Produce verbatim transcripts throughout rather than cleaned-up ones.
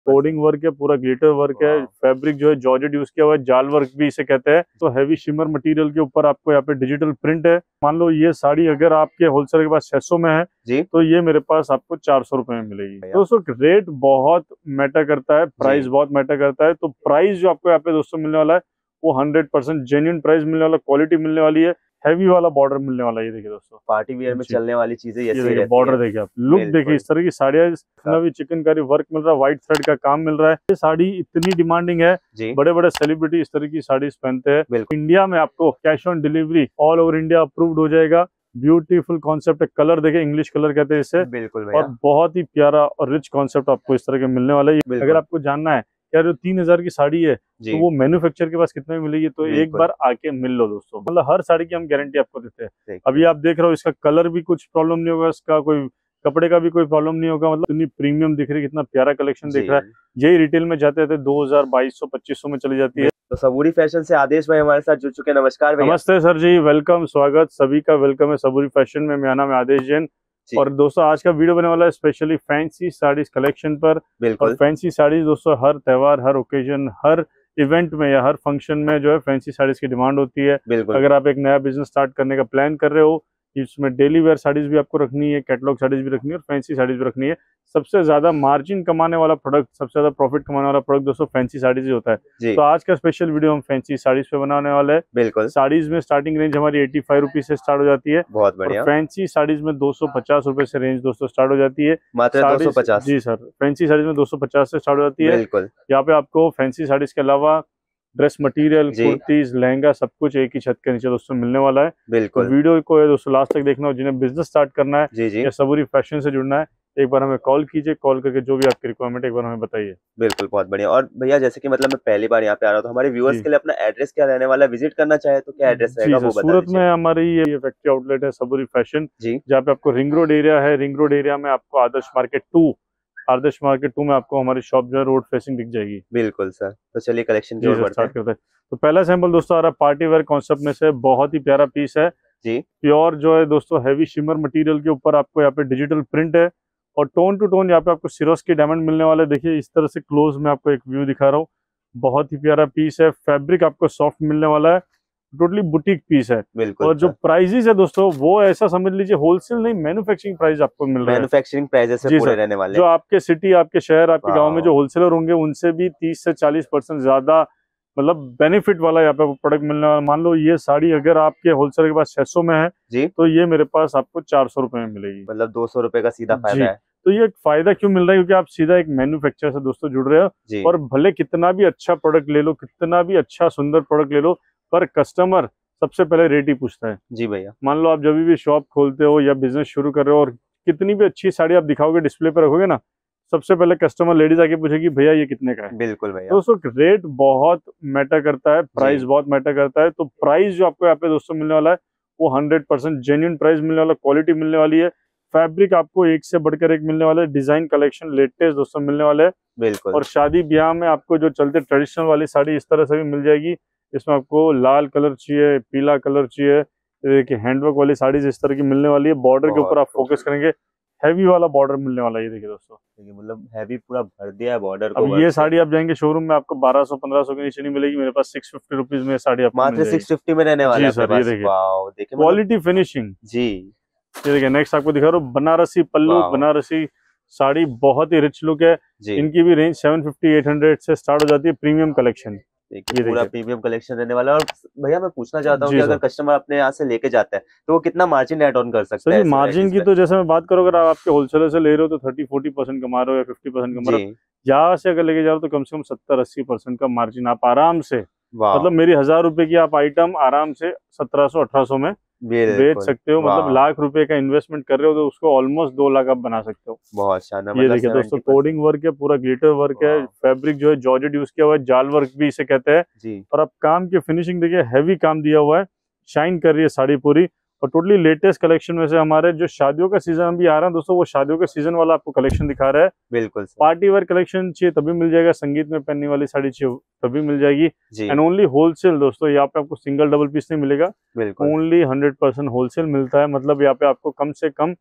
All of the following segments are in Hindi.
कोडिंग वर्क है, पूरा ग्लिटर वर्क है, फैब्रिक जो है जॉर्जेट यूज किया हुआ है, जाल वर्क भी इसे कहते हैं। तो हैवी शिमर मटेरियल के ऊपर आपको यहाँ पे डिजिटल प्रिंट है। मान लो ये साड़ी अगर आपके होलसेल के पास छह सौ में है जी, तो ये मेरे पास आपको चार सौ रुपए में मिलेगी। दोस्तों रेट बहुत मैटर करता है, प्राइस बहुत मैटर करता है। तो प्राइस जो आपको यहाँ पे दोस्तों मिलने वाला है वो हंड्रेड परसेंट जेन्युइन प्राइस मिलने वाला, क्वालिटी मिलने वाली है, हैवी वाला बॉर्डर मिलने वाला है। ये देखिए दोस्तों, पार्टी वियर में चलने वाली चीजें ये देखिए, बॉर्डर देखिए आप, लुक देखिए इस तरह की साड़ियाँ, इसमें भी चिकनकारी वर्क मिल रहा है, व्हाइट थ्रेड का काम मिल रहा है। ये साड़ी इतनी डिमांडिंग है, बड़े बड़े सेलिब्रिटी इस तरह की साड़ी पहनते हैं। इंडिया में आपको cash on delivery all over India approved हो जाएगा। ब्यूटीफुल कॉन्सेप्ट है, कलर देखे, इंग्लिश कलर कहते हैं इसे, बिल्कुल और बहुत ही प्यारा और रिच कॉन्सेप्ट आपको इस तरह के मिलने वाला है। अगर आपको जानना है यार जो तीन हजार की साड़ी है तो वो मैन्युफैक्चर के पास कितने में मिलेगी, तो एक बार आके मिल लो दोस्तों। मतलब हर साड़ी की हम गारंटी आपको देते हैं। अभी आप देख रहे हो इसका कलर भी कुछ प्रॉब्लम नहीं होगा, इसका कोई कपड़े का भी कोई प्रॉब्लम नहीं होगा। मतलब इतनी प्रीमियम दिख रही है, कितना प्यारा कलेक्शन दिख रहा है। यही रिटेल में जाते थे दो हजार बाईस सौ पच्चीस सौ में चली जाती है। तो सबूरी फैशन से आदेश भाई हमारे साथ जुड़ चुके हैं। नमस्कार भैया। नमस्ते सर जी, वेलकम, स्वागत सभी का वेलकम है सबूरी फैशन में। मेरा नाम है आदेश जैन और दोस्तों आज का वीडियो बनने वाला है स्पेशली फैंसी साड़ीज कलेक्शन पर। और फैंसी साड़ीज दोस्तों हर त्योहार, हर ओकेजन, हर इवेंट में या हर फंक्शन में जो है फैंसी साड़ीज की डिमांड होती है। अगर आप एक नया बिजनेस स्टार्ट करने का प्लान कर रहे हो, इसमें डेली वेयर साड़ीज भी आपको रखनी है, कैटलॉग साड़ीज भी रखनी है और फैंसी साड़ीज भी रखनी है। सबसे ज्यादा मार्जिन कमाने वाला प्रोडक्ट, सबसे ज्यादा प्रॉफिट कमाने वाला प्रोडक्ट दोस्तों फैंसी साड़ीज ही होता है। तो आज का स्पेशल वीडियो हम फैंसी साड़ीज पे बनाने वाले हैं। बिल्कुल, साड़ीज में स्टार्टिंग रेंज हमारी एटी फाइव रुपीज से स्टार्ट हो जाती है। बहुत बढ़िया। फैंसी साड़ीज में दो सौ पचास रुपए से रेंज दोस्तों स्टार्ट हो जाती है। मात्र दो सौ पचास। जी सर, फैंसी साड़ीज में दो सौ पचास से स्टार्ट हो जाती है। बिल्कुल, यहाँ पे आपको फैंसी साड़ीज के अलावा ड्रेस मटेरियल, कुर्तीज, लहंगा सब कुछ एक ही छत के नीचे दोस्तों मिलने वाला है। बिल्कुल, तो वीडियो को दोस्तों लास्ट तक देखना हो। जिन्हें बिजनेस स्टार्ट करना है जी जी। या सबूरी फैशन से जुड़ना है, एक बार हमें कॉल कीजिए, कॉल करके जो भी आपकी रिक्वायरमेंट एक बार हमें बताइए। बिल्कुल, बहुत बढ़िया। और भैया जैसे कि मतलब मैं पहली बार यहाँ पे आ रहा हूँ, तो हमारे व्यूअर्स के लिए अपना एड्रेस क्या रहने वाला है, विजिट करना चाहे तो क्या एड्रेस रहेगा वो बता सूरत में हमारी ये फैक्ट्री आउटलेट है सबूरी फैशन जी, जहाँ पे आपको रिंग रोड एरिया है। रिंग रोड एरिया में आपको Adarsh market two Adarsh market two में आपको हमारी शॉप जो है रोड फेसिंग दिख जाएगी। बिल्कुल सर, तो चलिए कलेक्शन की ओर स्टार्ट करते हैं। तो पहला सैंपल दोस्तों आ रहा है पार्टी वेयर कॉन्सेप्ट में से, बहुत ही प्यारा पीस है जी। प्योर जो है दोस्तों हैवी शिमर मटेरियल के ऊपर आपको यहाँ पे डिजिटल प्रिंट है और टोन टू टोन यहाँ पे आपको सिरोस्की डायमंड मिलने वाला है। देखिए इस तरह से क्लोज में आपको एक व्यू दिखा रहा हूँ, बहुत ही प्यारा पीस है। फैब्रिक आपको सॉफ्ट मिलने वाला है, टोटली बुटीक पीस है। और जो प्राइजेस है दोस्तों वो ऐसा समझ लीजिए होलसेल नहीं, मैन्युफैक्चरिंग प्राइस आपको मिल रहा है। मैन्युफैक्चरिंग प्राइस से पूरे रहने वाले। जो आपके सिटी, आपके शहर, आपके गांव में जो होलसेलर होंगे उनसे भी तीस से चालीस परसेंट ज्यादा मतलब बेनिफिट वाला यहाँ पे प्रोडक्ट मिलने वाला। मान लो ये साड़ी अगर आपके होलसेलर के पास छह सौ में है जी, तो ये मेरे पास आपको चार सौ रुपए में मिलेगी। मतलब दो सौ रुपए का सीधा फायदा है। तो ये फायदा क्यों मिल रहा है, क्योंकि आप सीधा एक मैन्युफैक्चरर से दोस्तों जुड़ रहे हो। और भले कितना भी अच्छा प्रोडक्ट ले लो, कितना भी अच्छा सुंदर प्रोडक्ट ले लो, पर कस्टमर सबसे पहले रेट ही पूछता है जी भैया। मान लो आप जब भी शॉप खोलते हो या बिजनेस शुरू कर रहे हो और कितनी भी अच्छी साड़ी आप दिखाओगे, डिस्प्ले पे रखोगे ना, सबसे पहले कस्टमर लेडीज आके पूछेगी भैया ये कितने का है। बिल्कुल भैया। दोस्तों रेट बहुत मैटर करता है, प्राइस बहुत मैटर करता है। तो प्राइस जो आपको यहाँ पे दोस्तों मिलने वाला है वो हंड्रेड परसेंट जेन्युइन प्राइस मिलने वाला, क्वालिटी मिलने वाली है। फैब्रिक आपको एक से बढ़कर एक मिलने वाला है, डिजाइन कलेक्शन लेटेस्ट दोस्तों मिलने वाले है। बिल्कुल, और शादी ब्याह में आपको जो चलते ट्रेडिशनल वाली साड़ी इस तरह से भी मिल जाएगी। इसमें आपको लाल कलर चाहिए, पीला कलर चाहिए, देखिए हैंडवर्क वाली साड़ी इस तरह की मिलने वाली है। बॉर्डर के ऊपर आप फोकस करेंगे, हैवी वाला बॉर्डर मिलने वाला है। ये देखिए दोस्तों, देखिए मतलब हैवी पूरा भर दिया है बॉर्डर को। अब ये साड़ी आप जाएंगे शोरूम में आपको बारह सौ पंद्रह सौ के नीचे नहीं मिलेगी। मेरे पास सिक्स फिफ्टी रुपीज में साड़ी आपको मात्र सिक्स फिफ्टी में रहने वाला है सर। ये देखिए क्वालिटी फिनिशिंग जी। ये देखिए नेक्स्ट आपको दिखा रहा हूँ बनारसी पल्लू, बनारसी साड़ी, बहुत ही रिच लुक है। इनकी भी range seven fifty eight hundred से स्टार्ट हो जाती है। प्रीमियम कलेक्शन, ये पूरा प्रीमियम कलेक्शन रहने वाला है। और भैया मैं पूछना चाहता हूँ कि अगर कस्टमर अपने यहाँ से लेके जाता है तो वो कितना मार्जिन ऐड ऑन कर सकता है? मार्जिन की तो जैसे मैं बात करूँ, अगर आप आपके होलसेलर से ले रहे हो तो थर्टी फोर्टी परसेंट कमा रहे हो या फिफ्टी परसेंट कमा रहे हो। यहाँ से अगर लेके जा रहे हो तो कम से कम सत्तर अस्सी परसेंट का मार्जिन आप आराम से, मतलब मेरी हजार रुपए की आप आइटम आराम से सत्रह सौ अठारह सौ में बेच सकते हो। मतलब लाख रुपए का इन्वेस्टमेंट कर रहे हो तो उसको ऑलमोस्ट दो लाख आप बना सकते हो। बहुत शानदार। ये देखिए दोस्तों कोडिंग वर्क है, पूरा ग्लिटर वर्क है। फैब्रिक जो है जॉर्जेट यूज किया हुआ है, जाल वर्क भी इसे कहते हैं। और अब काम की फिनिशिंग देखिए, हैवी काम दिया हुआ है, शाइन कर रही है साड़ी पूरी। और टोटली लेटेस्ट कलेक्शन में से हमारे जो शादियों का सीजन अभी आ रहा है दोस्तों, वो शादियों का सीजन वाला आपको कलेक्शन दिखा रहा है। बिल्कुल, पार्टी वेयर कलेक्शन चाहिए तभी मिल जाएगा, संगीत में पहनने वाली साड़ी चाहिए तभी मिल जाएगी। एंड ओनली होलसेल दोस्तों, यहाँ पे आपको सिंगल डबल पीस नहीं मिलेगा, ओनली हंड्रेड परसेंट होलसेल मिलता है। मतलब यहाँ पे आपको कम से कम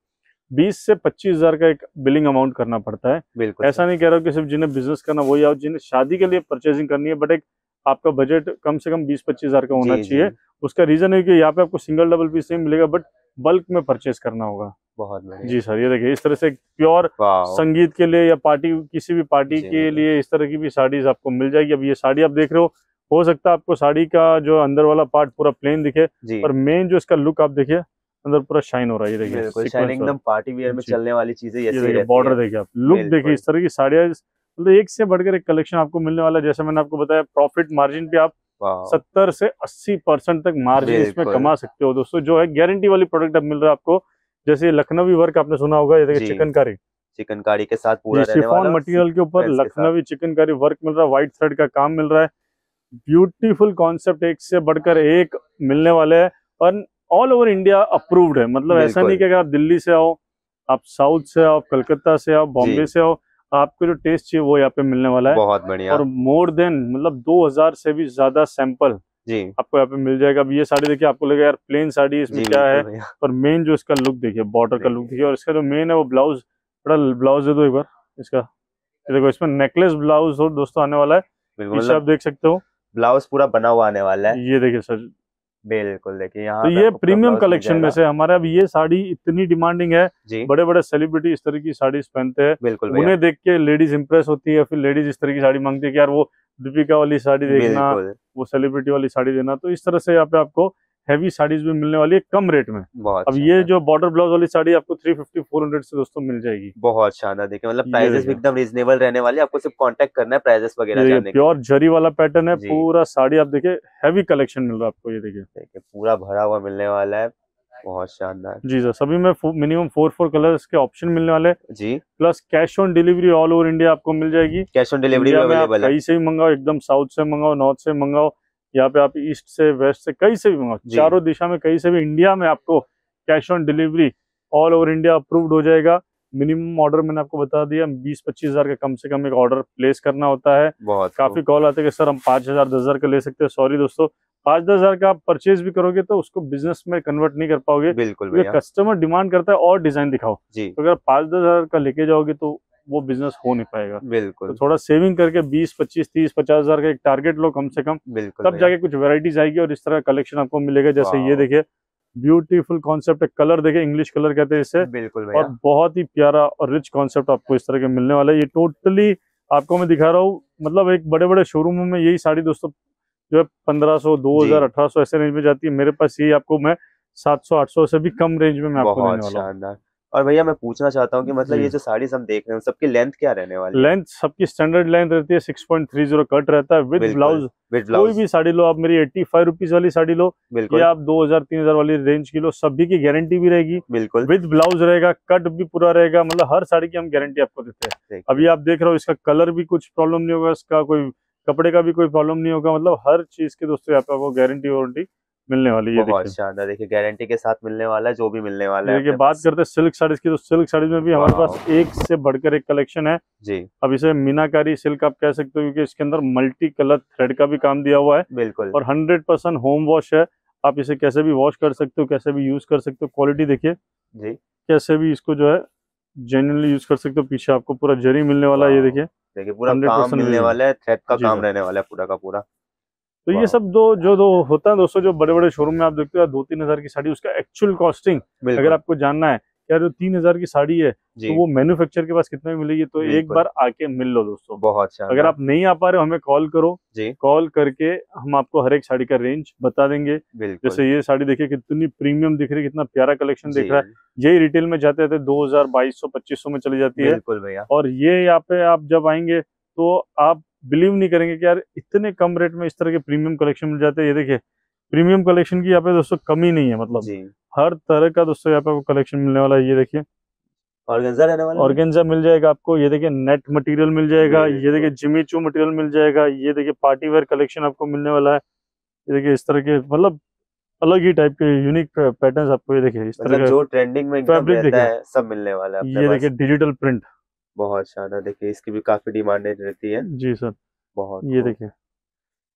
बीस से पच्चीस हजार का एक बिलिंग अमाउंट करना पड़ता है। बिल्कुल, ऐसा नहीं कह रहा हूँ कि सिर्फ जिन्हें बिजनेस करना वही आओ, जिन्हें शादी के लिए परचेजिंग करनी है, बट एक आपका बजट कम से कम बीस पच्चीस हजार का होना चाहिए। उसका रीजन है कि यहाँ पे आपको सिंगल डबल पीस नहीं मिलेगा, बट बल्क में परचेज करना होगा। बहुत बढ़िया जी सर, ये देखिए इस तरह से प्योर संगीत के लिए या पार्टी, किसी भी पार्टी के लिए इस तरह की भी साड़ीज आपको मिल जाएगी। अब ये साड़ी आप देख रहे हो हो सकता है आपको साड़ी का जो अंदर वाला पार्ट पूरा प्लेन दिखे, पर मेन जो इसका लुक आप देखिए, अंदर पूरा शाइन हो रहा है। ये देखिए शाइनिंग, एकदम पार्टी वियर में चलने वाली चीजें। ये देखिए बॉर्डर देखिए आप, लुक देखिए, इस तरह की साड़ियाँ मतलब एक से बढ़कर एक कलेक्शन आपको मिलने वाला है। जैसे मैंने आपको बताया, प्रॉफिट मार्जिन पे आप सत्तर से अस्सी परसेंट तक मार्जिन इसमें कमा सकते हो दोस्तों। जो है गारंटी वाली प्रोडक्ट अब मिल रहा है आपको। जैसे लखनवी वर्क आपने सुना होगा, ये देखिए चिकनकारी, चिकनकारी के साथ पूरा शिफॉन मटेरियल के ऊपर लखनवी चिकनकारी वर्क मिल रहा है, व्हाइट थ्रेड का काम मिल रहा है। ब्यूटीफुल कॉन्सेप्ट, एक से बढ़कर एक मिलने वाले हैं और ऑल ओवर इंडिया अप्रूव्ड है। मतलब ऐसा नहीं कि अगर आप दिल्ली से आओ, आप साउथ से आओ, कलकत्ता से आओ, बॉम्बे से आओ, आपको जो टेस्ट चाहिए वो यहाँ पे मिलने वाला है। बहुत बढ़िया। और मोर देन मतलब दो हजार से भी ज्यादा सैंपल जी आपको यहाँ पे मिल जाएगा। अब ये साड़ी देखिए, आपको लगेगा यार प्लेन साड़ी, इसमें क्या है, पर मेन जो इसका लुक देखिए, बॉर्डर का लुक देखिए, और इसका जो मेन है वो ब्लाउज, बड़ा ब्लाउज है। तो एक बार इसका देखो, इसमें नेकलेस ब्लाउज और दोस्तों आने वाला है, पीछे आप देख सकते हो ब्लाउज पूरा बना हुआ आने वाला है। ये देखिए सर, बिल्कुल देखिए यहाँ तो ये प्रीमियम कलेक्शन में से हमारे अब ये साड़ी इतनी डिमांडिंग है, बड़े बड़े सेलिब्रिटी इस तरह की साड़ी पहनते हैं। बिल्कुल, उन्हें देख के लेडीज इंप्रेस होती है, फिर लेडीज इस तरह की साड़ी मांगती है कि यार वो दीपिका वाली साड़ी देखना, वो सेलिब्रिटी वाली साड़ी देना। तो इस तरह से यहाँ पे आपको हैवी साड़ीज भी मिलने वाली है कम रेट में। अब ये जो बॉर्डर ब्लाउज वाली साड़ी आपको थ्री फिफ्टी फोर हंड्रेड से दोस्तों मिल जाएगी। बहुत शानदार देखिए, मतलब प्राइसेस भी एकदम रीजनेबल रहने वाले, आपको सिर्फ कांटेक्ट करना है प्राइसेस वगैरह जानने के लिए। प्योर जरी वाला पैटर्न है, पूरा साड़ी आप देखिए हैवी कलेक्शन मिल रहा है आपको। ये देखिए देखिए पूरा भरा हुआ मिलने वाला है, बहुत शानदार। जी सर, सभी में मिनिमम फोर फोर कलर्स के ऑप्शन मिलने वाले जी, plus cash on delivery all over India आपको मिल जाएगी। कैश ऑन डिलीवरी अवेलेबल है, कहीं से भी मंगाओ, एकदम साउथ से मंगाओ, नॉर्थ से मंगाओ, यहाँ पे आप ईस्ट से वेस्ट से कहीं से भी मंगाओ, चारों दिशा में कहीं से भी इंडिया में आपको cash on delivery all over India approved हो जाएगा। मिनिमम ऑर्डर मैंने आपको बता दिया, बीस पच्चीस हजार का कम से कम एक ऑर्डर प्लेस करना होता है। बहुत काफी कॉल आते हैं कि सर हम पांच हजार दस हजार का ले सकते हैं। सॉरी दोस्तों, पांच दस हजार का आप परचेज भी करोगे तो उसको बिजनेस में कन्वर्ट नहीं कर पाओगे। बिल्कुल, कस्टमर डिमांड करता है और डिजाइन दिखाओ जी, तो अगर पांच दस हजार का लेके जाओगे तो वो बिजनेस हो नहीं पाएगा। बिल्कुल, तो थोड़ा सेविंग करके बीस पच्चीस तीस पचास हजार का एक टारगेट लो कम से कम, तब जाके कुछ वेराइटीज आएगी और इस तरह कलेक्शन आपको मिलेगा। जैसे ये देखिए ब्यूटीफुल कॉन्सेप्ट है, कलर देखिए, इंग्लिश कलर कहते हैं इसे। बिल्कुल, और बहुत ही प्यारा और रिच कॉन्सेप्ट आपको इस तरह के मिलने वाला है। ये टोटली आपको मैं दिखा रहा हूँ, मतलब एक बड़े बड़े शोरूमों में यही साड़ी दोस्तों जो है पंद्रह सौ दो हजार अठारह सौ ऐसे रेंज में जाती है। मेरे पास यही आपको मैं सात सौ आठ सौ से भी कम रेंज में मैं आपको देने वाला हूँ। और भैया मैं पूछना चाहता हूँ कि मतलब ये जो साड़ी हम देख रहे हैं सबकी लेंथ क्या रहने वाली है? लेंथ सबकी स्टैंडर्ड लेंथ रहती है six point three zero cut रहता है विद ब्लाउज। कोई भी साड़ी लो आप, मेरी एट्टी फाइव रुपीज वाली साड़ी लो या आप दो हजार तीन हजार वाली रेंज की लो, सभी की गारंटी भी रहेगी। बिल्कुल, विद ब्लाउज रहेगा, कट भी पूरा रहेगा, मतलब हर साड़ी की हम गारंटी आपको देते हैं। अभी आप देख रहे हो इसका कलर भी कुछ प्रॉब्लम नहीं होगा, इसका कोई कपड़े का भी कोई प्रॉब्लम नहीं होगा, मतलब हर चीज के दोस्तों यहाँ पे आपको गारंटी वारंटी मिलने वाली है। बहुत शानदार, देखिए गारंटी के साथ मिलने वाला है, जो भी मिलने वाला है। देखिए बात करते हैं सिल्क साड़ीज की, तो सिल्क साड़ीज में भी हमारे पास एक से बढ़कर एक कलेक्शन है जी। अब इसे मीनाकारी सिल्क आप कह सकते हो, क्योंकि इसके अंदर मल्टी कलर थ्रेड का भी काम दिया हुआ है। बिल्कुल, और हंड्रेड परसेंट होम वॉश है, आप इसे कैसे भी वॉश कर सकते हो, कैसे भी यूज कर सकते हो। क्वालिटी देखिए जी, कैसे भी इसको जो है जेन्युइनली यूज कर सकते हो। पीछे आपको पूरा जरी मिलने वाला है, ये देखिए देखिए पूरा काम मिलने वाला है, थ्रेड का काम रहने वाला है पूरा का पूरा। तो ये सब दो जो दो होता है दोस्तों, जो बड़े बड़े शोरूम में आप देखते हो दो तीन हजार की साड़ी, उसका एक्चुअल कॉस्टिंग अगर आपको जानना है यार, जो तीन हजार की साड़ी है तो वो मैन्युफैक्चर के पास कितना मिलेगी, तो एक बार आके मिल लो दोस्तों। बहुत शानदार। अगर आप नहीं आ पा रहे हो हमें कॉल करो जी, कॉल करके हम आपको हर एक साड़ी का रेंज बता देंगे। जैसे ये साड़ी देखिए कितनी प्रीमियम दिख रही है, कितना प्यारा कलेक्शन दिख रहा है। यही रिटेल में जाते थे दो हजार बाईस सौ पच्चीस सौ में चली जाती है। बिल्कुल भैया। और ये यहाँ पे आप जब आएंगे तो आप बिलीव नहीं करेंगे कि यार इतने कम रेट में इस तरह के प्रीमियम कलेक्शन मिल जाते हैं। ये देखिए प्रीमियम कलेक्शन की यहाँ पे दोस्तों कमी नहीं है, मतलब जी। हर तरह का दोस्तों यहाँ पे आपको कलेक्शन मिलने वाला है। ये देखिए ऑर्गेन्जा रहने वाला, ऑर्गेन्जा मिल जाएगा आपको। ये देखिए नेट मटेरियल मिल जाएगा। ये देखिए जिमी चू मटेरियल मिल जाएगा। ये देखिए पार्टी वेयर कलेक्शन आपको मिलने वाला है। ये देखिए इस तरह के मतलब अलग ही टाइप के यूनिक पैटर्न्स आपको, ये देखिए इस तरह का जो ट्रेंडिंग में एकदम रहता है सब मिलने वाला है। ये देखिए डिजिटल प्रिंट, बहुत शानदार। देखिए इसकी भी काफी डिमांड रहती है। जी सर, बहुत। ये देखिए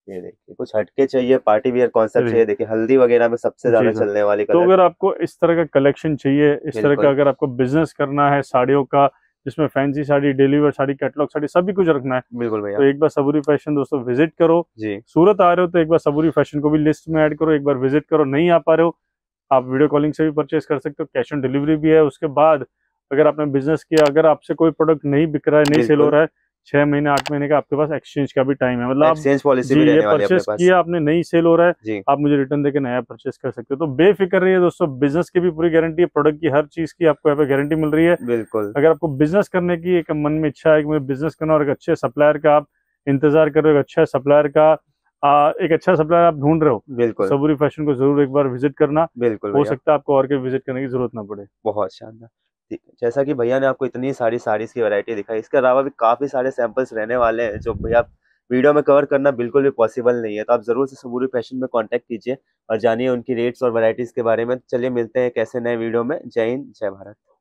ये देखिए कुछ हटके चाहिए, पार्टी वियर कॉन्सेप्ट चाहिए। देखिए हल्दी वगैरह में सबसे ज्यादा चलने वाली कलर। तो अगर आपको इस तरह का कलेक्शन चाहिए, इस तरह का अगर आपको बिजनेस करना है साड़ियों का, जिसमें fancy sari, daily wear sari, catalogue sari, सभी कुछ रखना है, बिल्कुल भैया, तो एक बार सबूरी फैशन दोस्तों विजिट करो जी। सूरत आ रहे हो तो एक बार सबूरी फैशन को भी लिस्ट में ऐड करो, एक बार विजिट करो। नहीं आ पा रहे हो आप वीडियो कॉलिंग से भी परचेस कर सकते हो, कैश ऑन डिलीवरी भी है। उसके बाद अगर आपने बिजनेस किया, अगर आपसे कोई प्रोडक्ट नहीं बिक रहा है, नहीं सेल हो रहा है, छह महीने आठ महीने का आपके पास एक्सचेंज का भी टाइम है। मतलब एक्सचेंज पॉलिसी भी रहने वाली है। परचेस किया आपने, नहीं सेल हो रहा है, आप मुझे रिटर्न देके नया परचेस कर सकते हो। तो बेफिक्र रहिए दोस्तों, बिजनेस की भी पूरी गारंटी है, प्रोडक्ट की हर चीज की आपको यहाँ पे गारंटी मिल रही है। बिल्कुल। अगर आपको बिजनेस करने की एक मन में इच्छा है कि मुझे बिजनेस करना और एक अच्छे सप्लायर का आप इंतजार कर रहे हो, एक अच्छा सप्लायर का आ, एक अच्छा सप्लायर आप ढूंढ रहे हो, बिल्कुल सबूरी फैशन को जरूर एक बार विजिट करना। बिल्कुल, हो सकता है आपको और कहीं विजिट करने की जरूरत ना पड़े। बहुत शानदार। ठीक है, जैसा कि भैया ने आपको इतनी सारी साड़ीज की वैरायटी दिखाई, इसके अलावा भी काफी सारे सैंपल्स रहने वाले हैं जो भैया वीडियो में कवर करना बिल्कुल भी पॉसिबल नहीं है। तो आप जरूर से सबूरी फैशन में कांटेक्ट कीजिए और जानिए उनकी रेट्स और वैरायटीज के बारे में। चलिए मिलते हैं कैसे नए वीडियो में। जय हिंद, जय भारत।